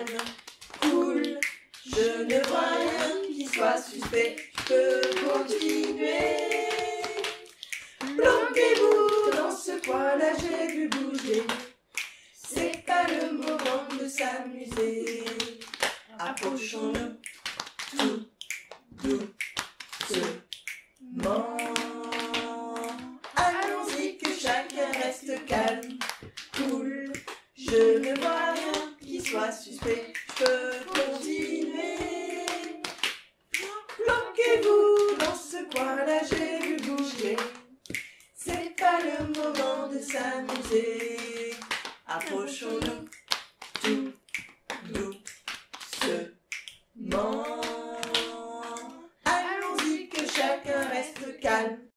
calme, cool. Je ne vois rien qui soit suspect, je peux continuer. Planquez-vous dans ce coin-là, j'ai vu bouger. C'est pas le moment de s'amuser. Approchons-nous tout doucement. Allons-y que chacun reste calme, cool. Je ne vois rien qui soit suspect, je peux continuer. Planquez-vous dans ce coin-là, j'ai vu bouger. C'est pas le moment de s'amuser. Approchons-nous tout doucement. Allons-y que chacun reste calme.